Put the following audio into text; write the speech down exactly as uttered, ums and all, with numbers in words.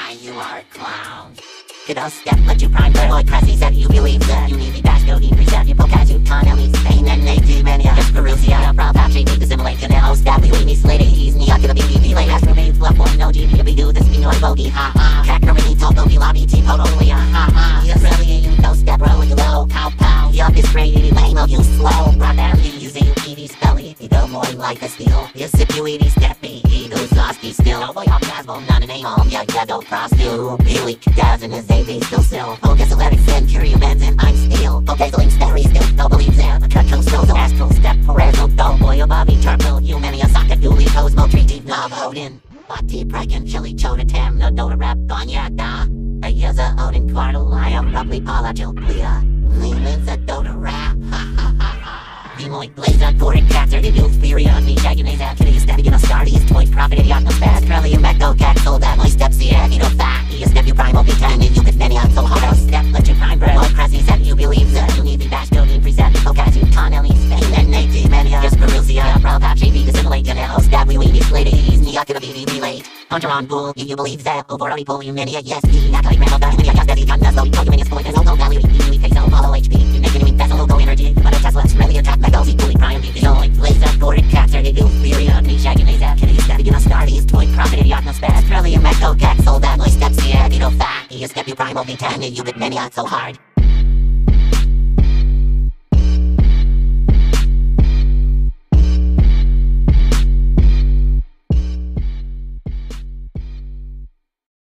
mind, you are a clown. Kiddo step, let you prime boy press, he said you believe that. You need me dash, go deep, reset, you poke at you, con, at least pain, and they do mania. Just Perusia, proud patchy, need to simulate, can it step, we leave me slitty, he's me, I could be, be late, astro mates, left one, no G P, we do this, we know I bogey, ha ha. Kakarini, told Bogey, lobby, team, totally, ha ha. Yes, really, you go step, bro, you low, pow pow. Yup, it's crazy, lame, of you slow, brought down, you using you P V spelly, you go more like a steel. You sip, you eat, steppy, he goes losty still. Oh boy, I'm Casmo, not a name, home, yeah, yeah, don't cross you. Billy, Daz, and his A V still still. Focus, electric, send, curio, bands, and I'm steel. Focus, link, sterry, still, don't believe them. A cut, coast, so astral, step, Perez, no, boy, a Bobby, turtle, humania, socket, dually, cosmo, tree, deep, knob, Odin. Bati, pregnant, chili, chota, tam, no, dota, rap, gonya, da. A yaza, Odin, quartal, I am roughly, Paula, Julia. Leland's a dota rap, ha ha ha ha. Demoid, blazer, gorит, cancer, did you fury on me, jagging, activity, stepping in a star, he is toy, profit, idiot, no fast, curly, and back, go, cat, sold that, my steps, yeah, you know, fat, he is step, you prime, be ten, and you with many, I'm so hard, I'll step, let you prime, bro, my press, he said, you believe that, you need me, bash, go, need, preset, go, catch you, con, Ellie, Spain, and Nate, many, just Perusia, proud, patchy, be dissimulate, and I'll stab, we, we, be slitty, he's me, I could be, be late, puncher on bull, you, you believe that, over, already pull, you, many, yes, he, not like, man, I'll die, many, I got that, he got that, so, you, you, many, spoil, there's no, no, value, you, you, face, no, follow, H P, you, make it, you, that's a logo, energy, but a Tesla, really, attack, my goals, equally, prime, Demoid, blazer, gorит, cancer, did you fury on me, shagging, activity, stepping in a star, he is toy, profit, idiot, no spaz, curly, and back, go, cat, sold that, my steps, yeah, you know, fat, he is step, you prime, be ten, and you with many, so hard.